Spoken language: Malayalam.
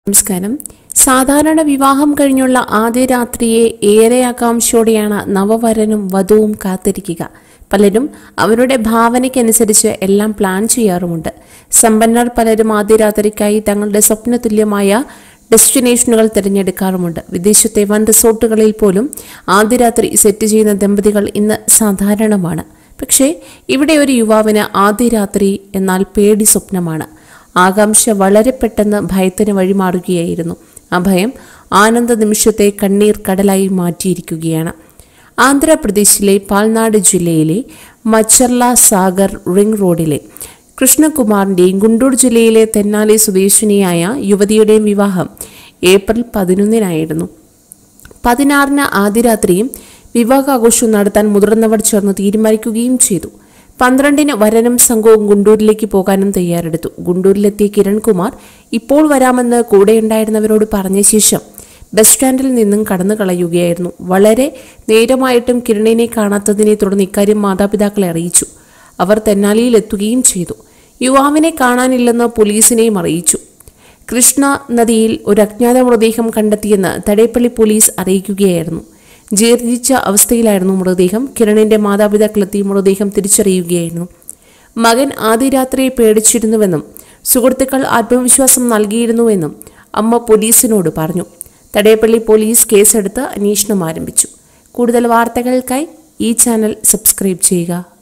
നമസ്കാരം. സാധാരണ വിവാഹം കഴിഞ്ഞുള്ള ആദ്യ രാത്രിയെ ഏറെ ആകാംക്ഷയോടെയാണ് നവവരനും വധുവും കാത്തിരിക്കുക. പലരും അവരുടെ ഭാവനയ്ക്കനുസരിച്ച് എല്ലാം പ്ലാൻ ചെയ്യാറുമുണ്ട്. സമ്പന്നർ പലരും ആദ്യ രാത്രിക്കായി തങ്ങളുടെ സ്വപ്നതുല്യമായ ഡെസ്റ്റിനേഷനുകൾ തിരഞ്ഞെടുക്കാറുമുണ്ട്. വിദേശത്തെ വൻ റിസോർട്ടുകളിൽ പോലും ആദ്യ രാത്രി സെറ്റ് ചെയ്യുന്ന ദമ്പതികൾ ഇന്ന് സാധാരണമാണ്. പക്ഷേ ഇവിടെ ഒരു യുവാവിന് ആദ്യ രാത്രി എന്നാൽ പേടി സ്വപ്നമാണ്. ആകാംക്ഷ വളരെ പെട്ടെന്ന് ഭയത്തിന് വഴിമാറുകയായിരുന്നു. ആ ഭയം ആനന്ദ നിമിഷത്തെ കണ്ണീർ കടലായി മാറ്റിയിരിക്കുകയാണ്. ആന്ധ്രാപ്രദേശിലെ പാൽനാട് ജില്ലയിലെ മച്ചർല സാഗർ റിംഗ് റോഡിലെ കൃഷ്ണകുമാറിന്റെയും ഗുണ്ടൂർ ജില്ലയിലെ തെന്നാലി സ്വദേശിനിയായ യുവതിയുടെയും വിവാഹം ഏപ്രിൽ 11 16 ആദ്യ രാത്രിയും വിവാഹാഘോഷം നടത്താൻ മുതിർന്നവർ ചേർന്ന് തീരുമാനിക്കുകയും ചെയ്തു. 12 വരനും സംഘവും ഗുണ്ടൂരിലേക്ക് പോകാനും തയ്യാറെടുത്തു. ഗുണ്ടൂരിലെത്തിയ കിരൺകുമാർ ഇപ്പോൾ വരാമെന്ന് കൂടെയുണ്ടായിരുന്നവരോട് പറഞ്ഞ ശേഷം ബസ് സ്റ്റാൻഡിൽ നിന്നും കടന്നു കളയുകയായിരുന്നു. വളരെ നേരമായിട്ടും കിരണിനെ കാണാത്തതിനെ തുടർന്ന് ഇക്കാര്യം മാതാപിതാക്കളെ അറിയിച്ചു. അവർ തെന്നാലിയിൽ എത്തുകയും ചെയ്തു. യുവാവിനെ കാണാനില്ലെന്ന് പോലീസിനെയും അറിയിച്ചു. കൃഷ്ണ നദിയിൽ ഒരു അജ്ഞാത മൃതദേഹം കണ്ടെത്തിയെന്ന് തടേപ്പള്ളി പോലീസ് അറിയിക്കുകയായിരുന്നു. ജീർണിച്ച അവസ്ഥയിലായിരുന്നു മൃതദേഹം. കിരണിന്റെ മാതാപിതാക്കളെത്തി മൃതദേഹം തിരിച്ചറിയുകയായിരുന്നു. മകൻ ആദ്യ രാത്രിയെ പേടിച്ചിരുന്നുവെന്നും സുഹൃത്തുക്കൾ ആത്മവിശ്വാസം നൽകിയിരുന്നുവെന്നും അമ്മ പോലീസിനോട് പറഞ്ഞു. തടേപ്പള്ളി പോലീസ് കേസെടുത്ത് അന്വേഷണം ആരംഭിച്ചു. കൂടുതൽ വാർത്തകൾക്കായി ഈ ചാനൽ സബ്സ്ക്രൈബ് ചെയ്യുക.